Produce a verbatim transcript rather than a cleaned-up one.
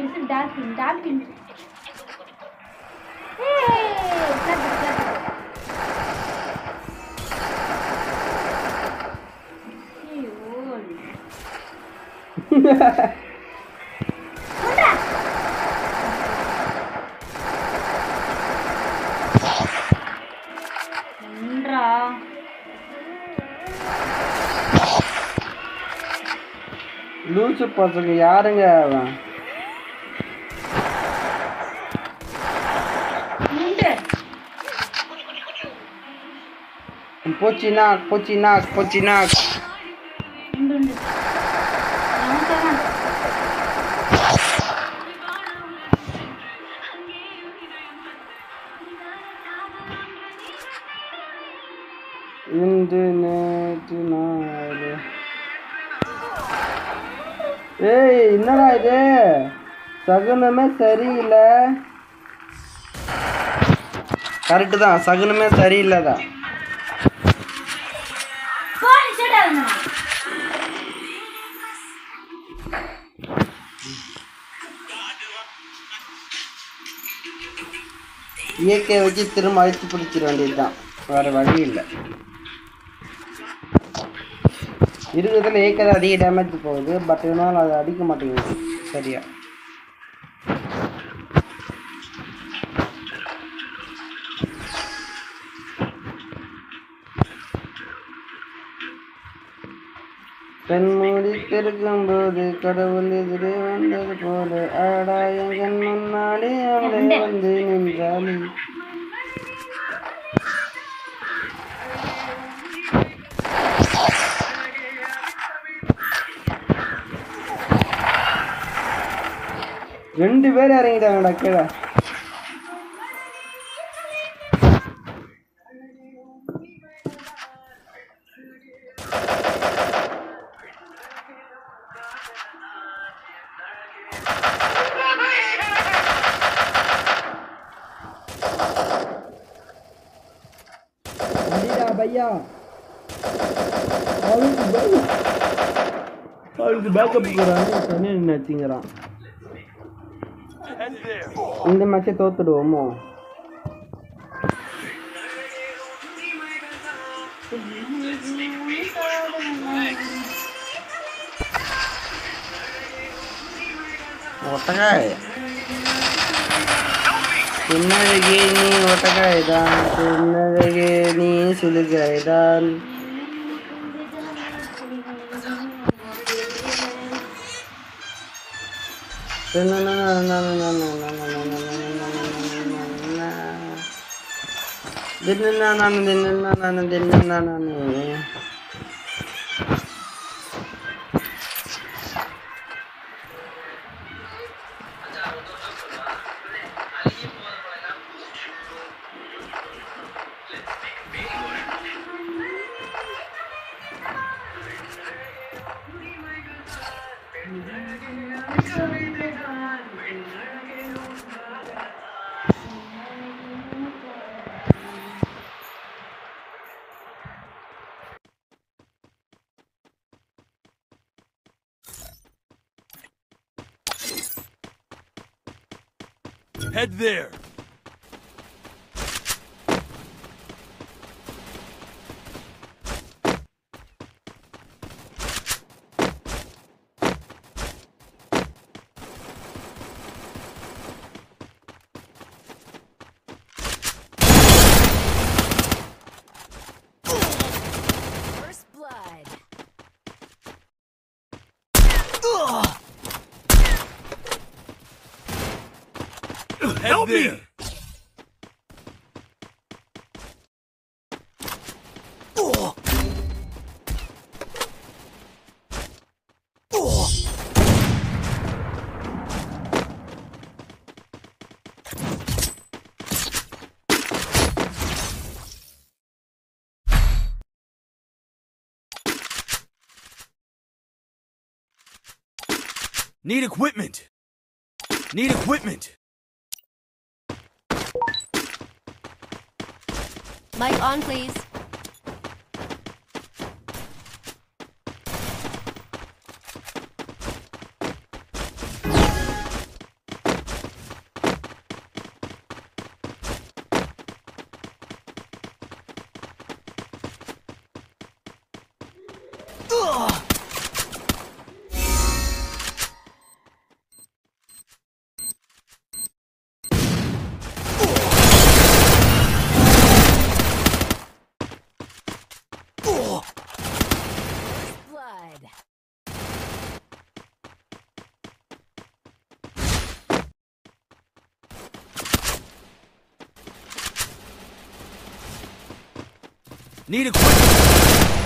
This is dolphin. Dolphin. Hey! லூசு பசங்க யாருங்க அவன்? போச்சினா போச்சினா போச்சினா இன்று நேற்று நாளு. ஏய் என்னடா இது? சகுனமே சரியில்லை. கரெக்டு தான், சகுனமே சரியில்லைதான். இயற்கையை வச்சு திரும்ப அழித்து பிடிச்சிட வேண்டியதுதான், வேற வழி இல்லை. இருக்கிறதுல இயற்கை அதிக டேமேஜ் போகுது, பட் இருந்தாலும் அது அடிக்க மாட்டேங்குது சரியா. கண்மூடி திறக்கும் போது கடவுள் எதிரே வந்தது போல ஆடா என் முன்னாடி அவளை வந்து நின்றாளி. ரெண்டு பேர் இறங்கிட்டாங்கடா கீழே. பையா அவளுக்கு பேக்கப் போறாங்க, தனியா நினைச்சுங்கிறான். இந்த மேட்சை தோத்துடுவோமோ? ஒட்டகாய் சின்னழகே நீ ஒட்டகாய்தான், சின்னழகே நீ சுழுகாய்தான். Head there. First blood. Head Help there. Me. Oh. Oh. Need equipment. Need equipment. Mic on, please. Need equipment.